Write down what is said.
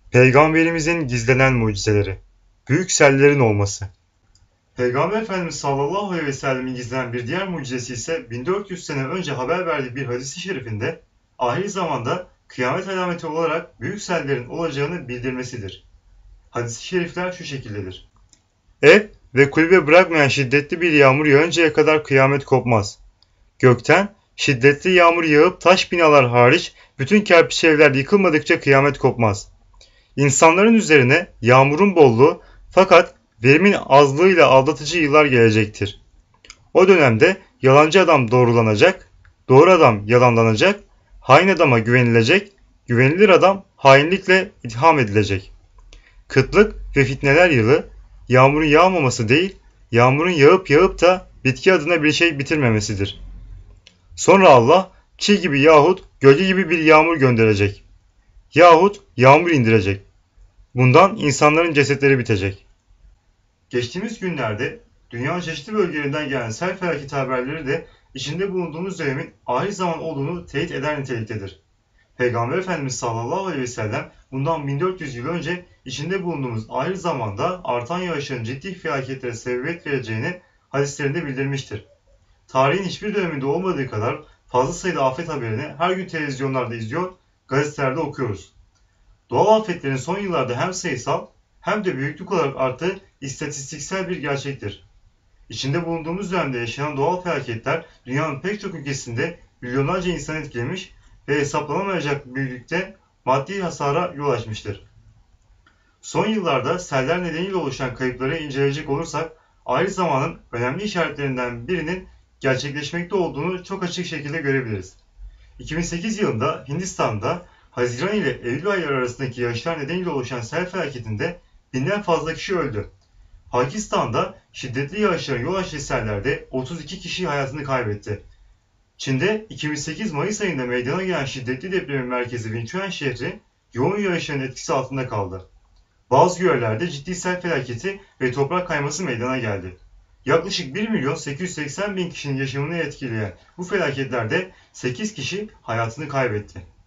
Peygamberimizin gizlenen mucizeleri. Büyük sellerin olması. Peygamber Efendimiz sallallahu aleyhi ve sellemin gizlenen bir diğer mucizesi ise 1400 sene önce haber verdiği bir hadis-i şerifinde ahir zamanda kıyamet alameti olarak büyük sellerin olacağını bildirmesidir. Hadis-i şerifler şu şekildedir. Ev ve kulübe bırakmayan şiddetli bir yağmur yağıncaya kadar kıyamet kopmaz. Gökten şiddetli yağmur yağıp taş binalar hariç bütün kerpiç evler yıkılmadıkça kıyamet kopmaz. İnsanların üzerine yağmurun bolluğu fakat verimin azlığıyla aldatıcı yıllar gelecektir. O dönemde yalancı adam doğrulanacak, doğru adam yalanlanacak, hain adama güvenilecek, güvenilir adam hainlikle itham edilecek. Kıtlık ve fitneler yılı, yağmurun yağmaması değil, yağmurun yağıp yağıp da bitki adına bir şey bitirmemesidir. Sonra Allah çiğ gibi yahut gölge gibi bir yağmur gönderecek. Yahut yağmur indirecek. Bundan insanların cesetleri bitecek. Geçtiğimiz günlerde dünyanın çeşitli bölgelerinden gelen sel felaketi haberleri de içinde bulunduğumuz dönemin ahir zaman olduğunu teyit eder niteliktedir. Peygamber Efendimiz sallallahu aleyhi ve sellem bundan 1400 yıl önce içinde bulunduğumuz ahir zamanda artan yağışların ciddi felaketlere sebebiyet vereceğini hadislerinde bildirmiştir. Tarihin hiçbir döneminde olmadığı kadar fazla sayıda afet haberini her gün televizyonlarda izliyor, gazetelerde okuyoruz. Doğal afetlerin son yıllarda hem sayısal hem de büyüklük olarak arttığı istatistiksel bir gerçektir. İçinde bulunduğumuz dönemde yaşanan doğal felaketler dünyanın pek çok ülkesinde milyonlarca insanı etkilemiş ve hesaplanamayacak büyüklükte maddi hasara yol açmıştır. Son yıllarda seller nedeniyle oluşan kayıpları inceleyecek olursak ahir zamanın önemli işaretlerinden birinin gerçekleşmekte olduğunu çok açık şekilde görebiliriz. 2008 yılında Hindistan'da Haziran ile Eylül ayları arasındaki yağışlar nedeniyle oluşan sel felaketinde binden fazla kişi öldü. Pakistan'da şiddetli yağışların yol açtığı sellerde 32 kişi hayatını kaybetti. Çin'de 2008 Mayıs ayında meydana gelen şiddetli depremin merkezi Wenchuan şehri yoğun yağışların etkisi altında kaldı. Bazı yörelerde ciddi sel felaketi ve toprak kayması meydana geldi. Yaklaşık 1.880.000 kişinin yaşamını etkileyen bu felaketlerde 8 kişi hayatını kaybetti.